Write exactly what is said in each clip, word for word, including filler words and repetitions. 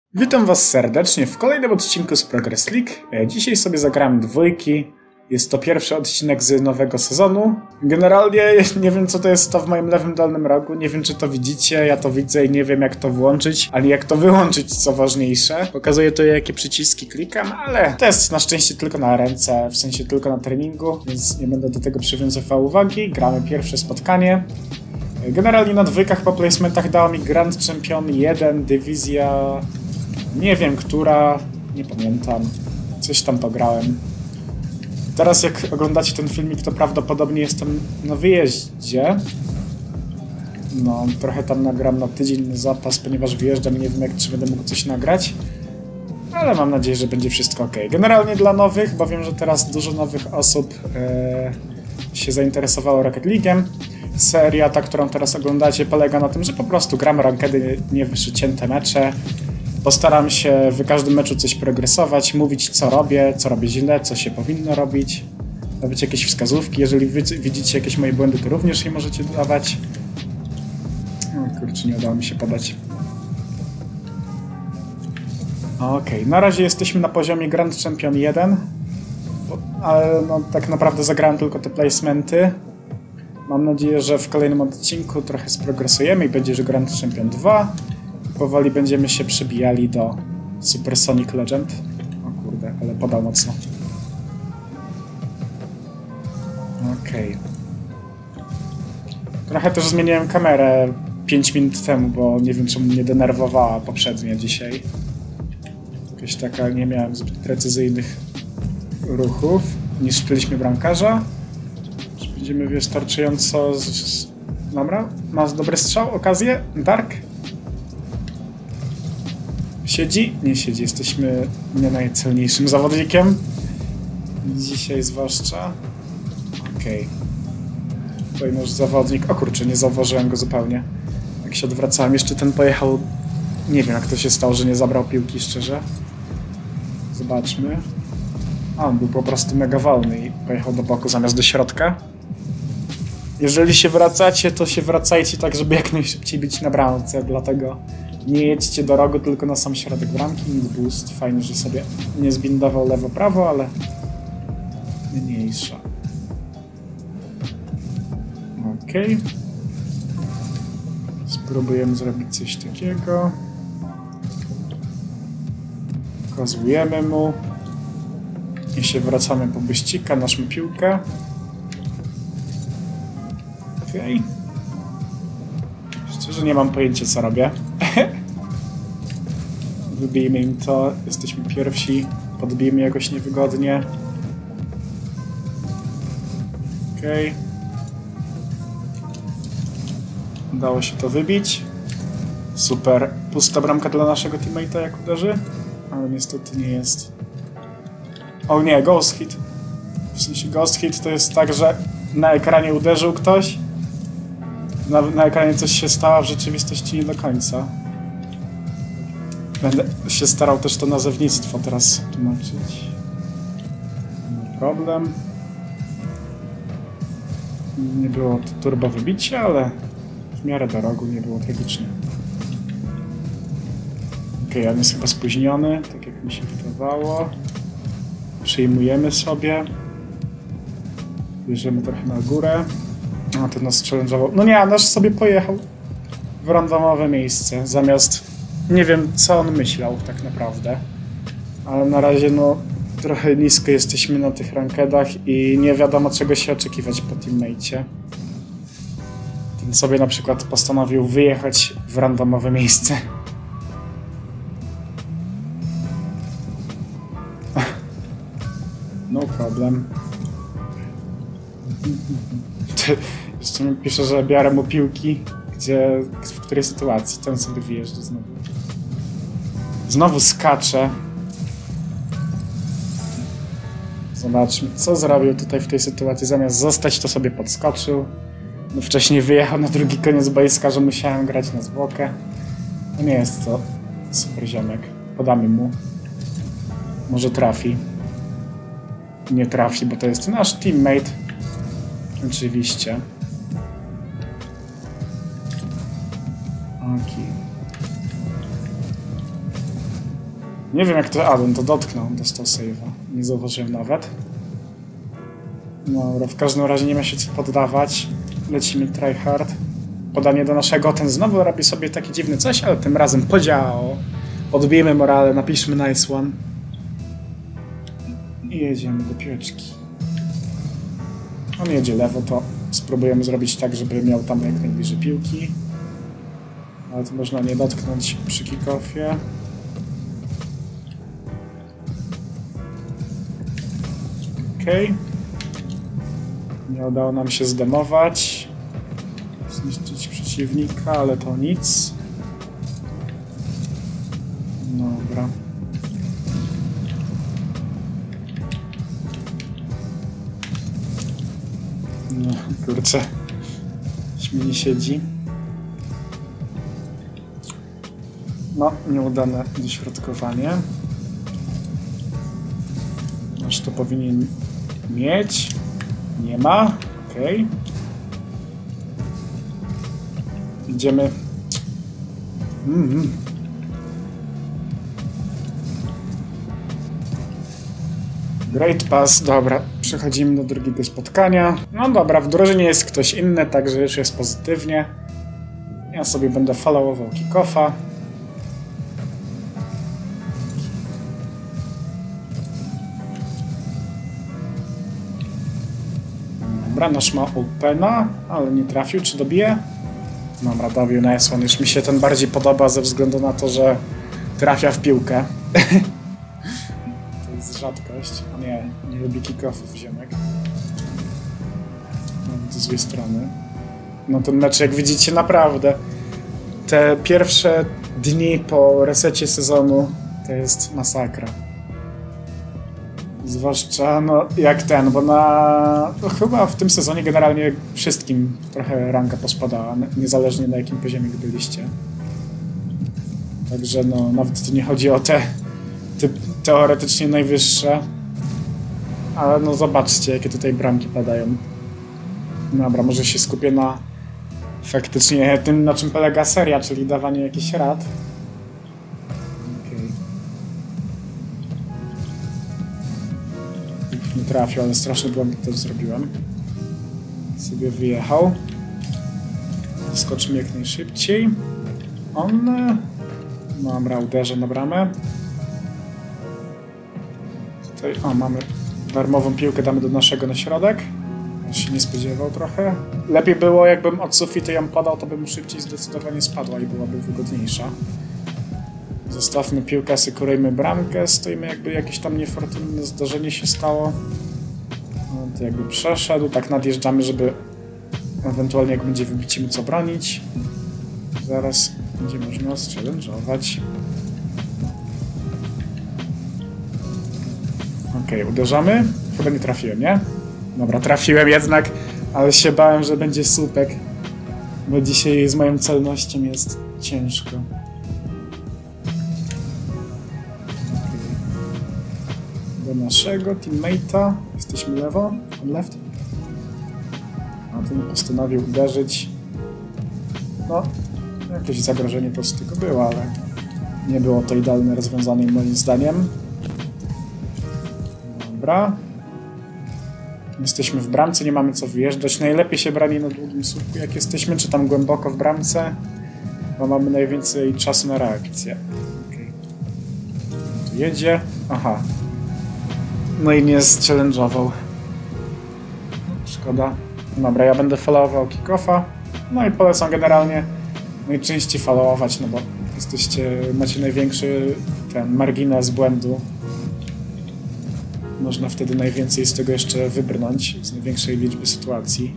Witam was serdecznie w kolejnym odcinku z Progress League. Dzisiaj sobie zagrałem dwójki. Jest to pierwszy odcinek z nowego sezonu. Generalnie nie wiem, co to jest to w moim lewym dolnym rogu. Nie wiem, czy to widzicie. Ja to widzę i nie wiem, jak to włączyć, ani jak to wyłączyć, co ważniejsze. Pokazuje to, jakie przyciski klikam, ale to jest na szczęście tylko na ręce, w sensie tylko na treningu, więc nie będę do tego przywiązywał uwagi. Gramy pierwsze spotkanie. Generalnie na dwójkach po placementach dała mi Grand Champion jeden, dywizja... Nie wiem, która... Nie pamiętam. Coś tam pograłem. Teraz jak oglądacie ten filmik, to prawdopodobnie jestem na wyjeździe. No, trochę tam nagram na tydzień zapas, ponieważ wyjeżdżam, nie wiem, jak czy będę mógł coś nagrać. Ale mam nadzieję, że będzie wszystko ok. Generalnie dla nowych, bo wiem, że teraz dużo nowych osób e, się zainteresowało Rocket League'em. Seria, ta, którą teraz oglądacie, polega na tym, że po prostu gramy rankedy, nie przycięte mecze. Postaram się w każdym meczu coś progresować, mówić, co robię, co robię źle, co się powinno robić. Dawać jakieś wskazówki. Jeżeli wy widzicie jakieś moje błędy, to również je możecie dawać. O kurczę, nie udało mi się podać. Okej, okay. Na razie jesteśmy na poziomie Grand Champion jeden. Ale no, tak naprawdę zagrałem tylko te placementy. Mam nadzieję, że w kolejnym odcinku trochę sprogresujemy i będzie już Grand Champion dwa. Powoli będziemy się przebijali do Supersonic Legend. O kurde, ale podał mocno. Okej. Okay. Trochę też zmieniłem kamerę pięć minut temu, bo nie wiem, czemu mnie denerwowała poprzednia dzisiaj. Jakaś taka, nie miałem zbyt precyzyjnych ruchów. Niszczyliśmy bramkarza. Czy będziemy wystarczająco... Z... z... Dobra, masz dobry strzał, okazję? Dark? Siedzi? Nie siedzi. Jesteśmy nie najcelniejszym zawodnikiem. Dzisiaj zwłaszcza. Okej. Okay. Tutaj nasz zawodnik... O kurczę, nie zauważyłem go zupełnie. Jak się odwracałem, jeszcze ten pojechał... Nie wiem, jak to się stało, że nie zabrał piłki, szczerze. Zobaczmy. A, on był po prostu mega wolny i pojechał do boku zamiast do środka. Jeżeli się wracacie, to się wracajcie tak, żeby jak najszybciej być na bramce, dlatego... Nie jedźcie do rogu, tylko na sam środek bramki. Nic boost. Fajnie, że sobie nie zbindował lewo-prawo, ale mniejsza. Okej. Okay. Spróbujemy zrobić coś takiego. Pokazujemy mu. I się wracamy po wyściga, naszą piłkę. Okej. Okay. Szczerze nie mam pojęcia, co robię. Wybijmy im to. Jesteśmy pierwsi. Podbijmy jakoś niewygodnie. Okej. Okay. Udało się to wybić. Super. Pusta bramka dla naszego teammate'a, jak uderzy. Ale niestety nie jest. O nie, ghost hit. W sensie ghost hit to jest tak, że na ekranie uderzył ktoś. Na, na ekranie coś się stało, a w rzeczywistości nie do końca. Będę się starał też to nazewnictwo teraz tłumaczyć. No problem. Nie było to turbo wybicie, ale w miarę do rogu nie było tragicznie. Okej, okay, on jest chyba spóźniony, tak jak mi się wydawało. Przyjmujemy sobie. Bierzemy trochę na górę. A, to nas challenge'ował. No nie, nasz sobie pojechał w randomowe miejsce, zamiast... Nie wiem, co on myślał tak naprawdę. Ale na razie, no, trochę nisko jesteśmy na tych rankedach i nie wiadomo, czego się oczekiwać po teammate'cie. Ten sobie na przykład postanowił wyjechać w randomowe miejsce. No problem. Jeszcze mi pisze, że biorę mu piłki, gdzie, w której sytuacji ten sobie wyjeżdża znowu. Znowu skacze. Zobaczmy, co zrobił tutaj w tej sytuacji. Zamiast zostać, to sobie podskoczył. No wcześniej wyjechał na drugi koniec boiska, że musiałem grać na zwłokę. No nie jest to super ziomek. Podamy mu. Może trafi. Nie trafi, bo to jest nasz teammate. Oczywiście. Okej. Nie wiem jak to... A, on to dotknął, dostał save'a. Nie zauważyłem nawet. Dobra, w każdym razie nie ma się co poddawać. Lecimy tryhard. Podanie do naszego, ten znowu robi sobie taki dziwny coś, ale tym razem podziałało. Odbijmy morale, napiszmy nice one. I jedziemy do piłeczki. On jedzie lewo, to spróbujemy zrobić tak, żeby miał tam jak najbliżej piłki. Ale to można nie dotknąć przy kick-offie. Okej. Okay. Nie udało nam się zdemować. Zniszczyć przeciwnika, ale to nic. Dobra. No, kurczę. Śmienie siedzi. No, nieudane dośrodkowanie. Aż to powinien mieć. Nie ma. Okej. Okay. Idziemy. Mm-hmm. Great pass, dobra. Przechodzimy do drugiego spotkania. No dobra, w drużynie jest ktoś inny, także już jest pozytywnie. Ja sobie będę followował kick-offa. Dobra, nasz ma opena, ale nie trafił. Czy dobije? Dobra, dobił nice one. Już mi się ten bardziej podoba ze względu na to, że trafia w piłkę. To jest rzadkość. A nie, nie lubi kick-offów ziomek. No, z złej strony. No ten mecz, jak widzicie, naprawdę te pierwsze dni po resecie sezonu to jest masakra. Zwłaszcza, no, jak ten, bo na... No, chyba w tym sezonie generalnie wszystkim trochę ranka pospadała, niezależnie na jakim poziomie byliście. Także, no, nawet tu nie chodzi o te, te teoretycznie najwyższe. Ale, no, zobaczcie, jakie tutaj bramki padają. Dobra, może się skupię na faktycznie tym, na czym polega seria, czyli dawanie jakichś rad. Nie trafił, ale straszny błąd też zrobiłem. Sobie wyjechał. Skoczymy jak najszybciej. On... Dobra, uderzę na bramę. Tutaj... O, mamy darmową piłkę, damy do naszego na środek. On się nie spodziewał trochę. Lepiej było, jakbym od sufitu ją podał, to bym szybciej zdecydowanie spadła i byłaby wygodniejsza. Zostawmy piłkę, asekurujmy bramkę, stoimy jakby jakieś tam niefortunne zdarzenie się stało. No to jakby przeszedł, tak nadjeżdżamy, żeby ewentualnie jak będzie wybicie móc obronić. Zaraz będzie można challenge'ować. Okej, okay, uderzamy. Chyba nie trafiłem, nie? Dobra, trafiłem jednak, ale się bałem, że będzie słupek. Bo dzisiaj z moją celnością jest ciężko. Do naszego teammate'a. Jesteśmy lewo, on left. A ten postanowił uderzyć. No, jakieś zagrożenie po prostu tylko było, ale nie było to idealne rozwiązanie moim zdaniem. Dobra. Jesteśmy w bramce, nie mamy co wyjeżdżać. Najlepiej się broni na długim słupku, jak jesteśmy, czy tam głęboko w bramce, bo mamy najwięcej czasu na reakcję. Okay. Tu jedzie. Aha. No i nie challenge'ował. Szkoda. Dobra, ja będę followował kick-offa. No i polecam generalnie najczęściej followować, no bo jesteście, macie największy ten margines błędu. Można wtedy najwięcej z tego jeszcze wybrnąć, z największej liczby sytuacji.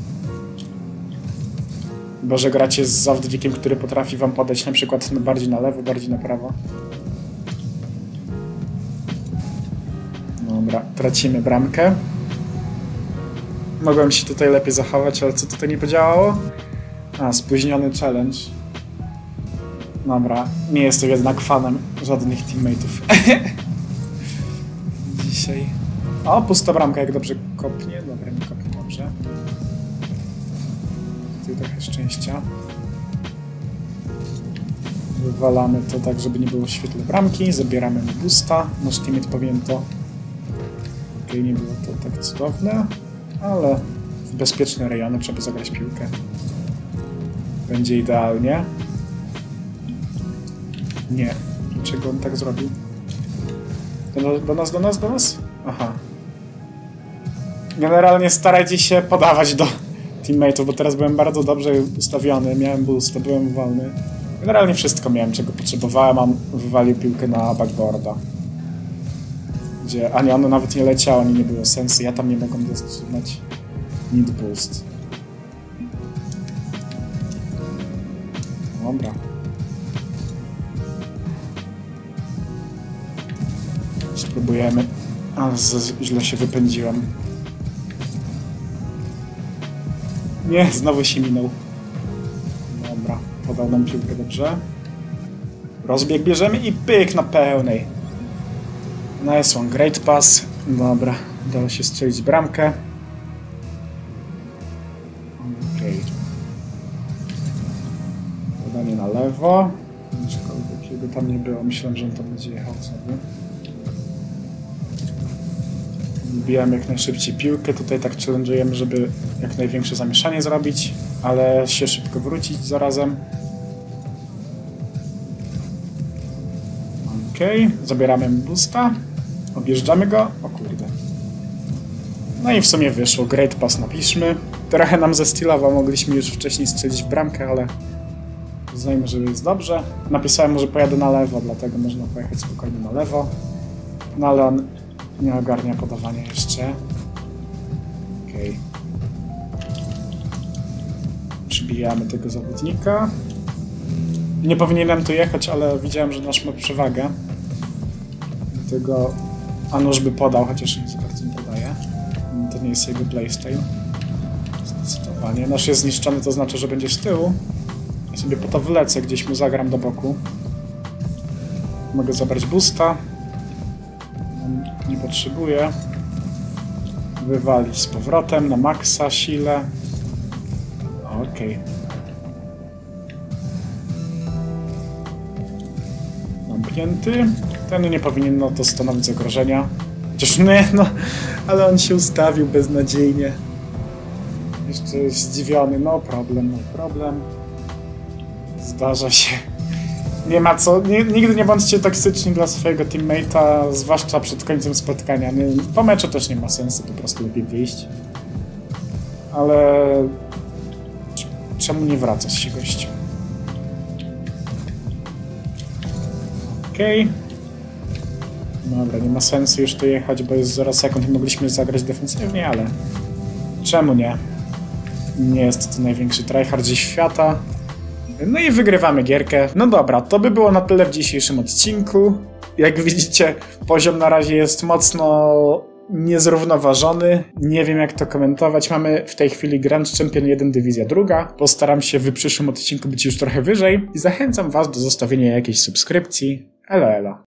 Chyba że gracie z zawodnikiem, który potrafi wam podać na przykład bardziej na lewo, bardziej na prawo. Dobra, tracimy bramkę. Mogłem się tutaj lepiej zachować, ale co tutaj nie podziałało? A, spóźniony challenge. Dobra, nie jestem jednak fanem żadnych teammateów. Dzisiaj. O, pusta bramka, jak dobrze kopnie. Dobra, nie kopnie dobrze. Tutaj trochę szczęścia. Wywalamy to tak, żeby nie było w świetle bramki. Zabieramy mu boosta. Nasz teammate powinien to... Okej, okay, nie było to tak cudowne, ale w bezpieczne rejony trzeba zagrać piłkę. Będzie idealnie. Nie. Dlaczego on tak zrobił? Do, do nas, do nas, do nas? Aha. Generalnie starajcie się podawać do teammateów, bo teraz byłem bardzo dobrze ustawiony, miałem boost, byłem wolny. Generalnie wszystko miałem, czego potrzebowałem, a on wywalił piłkę na backboarda. Gdzie, a nie, ono nawet nie leciało, ani nie było sensu, ja tam nie mogłem dostać need boost. Dobra. Spróbujemy. Ale źle się wypędziłem. Nie, znowu się minął. Dobra, podał nam piłkę dobrze. Rozbieg bierzemy i pyk na pełnej. Nice one, great pass. Dobra, udało się strzelić bramkę. Okej. Okay. Podanie na lewo. Aczkolwiek jego tam nie było, myślałem, że on tam będzie jechał sobie. Wbijamy jak najszybciej piłkę, tutaj tak challenge'ujemy, żeby jak największe zamieszanie zrobić, ale się szybko wrócić zarazem. Okej, okay. Zabieramy mu boosta, objeżdżamy go, o kurde. No i w sumie wyszło, great pass napiszmy. Trochę nam zestilował, mogliśmy już wcześniej strzelić w bramkę, ale uznajmy, że jest dobrze. Napisałem mu, że pojadę na lewo, dlatego można pojechać spokojnie na lewo. No ale on nie ogarnia podawania jeszcze. Okej. Okay. Przybijamy tego zawodnika. Nie powinienem tu jechać, ale widziałem, że nasz ma przewagę. Dlatego Anusz by podał, chociaż nie za bardzo nie podaje. To nie jest jego playstyle. Zdecydowanie. Nasz jest zniszczony, to znaczy, że będzie z tyłu. Ja sobie po to wlecę, gdzieś mu zagram do boku. Mogę zabrać boosta. Nie potrzebuję. Wywalić z powrotem na maksa, sile. Okej. Okay. Zamknięty. Ten nie powinien no to stanowić zagrożenia. Chociaż nie, no, ale on się ustawił beznadziejnie. Jeszcze jest zdziwiony. No problem, no problem. Zdarza się. Nie ma co, nie, nigdy nie bądźcie toksyczni dla swojego teammate'a, zwłaszcza przed końcem spotkania. Nie, po meczu też nie ma sensu, po prostu lepiej wyjść. Ale... czemu nie wracać się, gościu? Okej. Okay. Dobra, nie ma sensu już tu jechać, bo jest zero sekund i mogliśmy zagrać defensywnie, ale... czemu nie? Nie jest to największy tryhard ze świata. No i wygrywamy gierkę. No dobra, to by było na tyle w dzisiejszym odcinku. Jak widzicie, poziom na razie jest mocno niezrównoważony. Nie wiem, jak to komentować. Mamy w tej chwili Grand Champion jeden, Dywizja druga. Postaram się w przyszłym odcinku być już trochę wyżej. I zachęcam was do zostawienia jakiejś subskrypcji. Elo, elo.